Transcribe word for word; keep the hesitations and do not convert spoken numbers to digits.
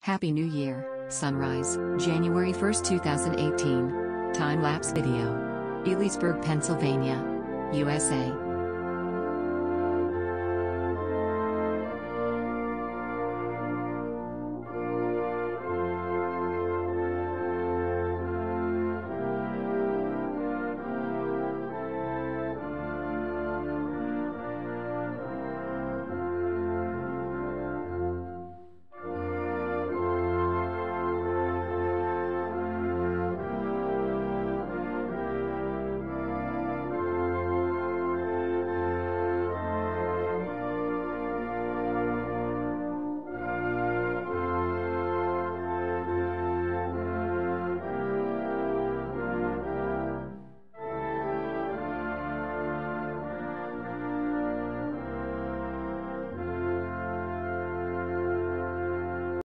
Happy New Year, sunrise, January first two thousand eighteen. Time-lapse video. Elysburg, Pennsylvania, U S A.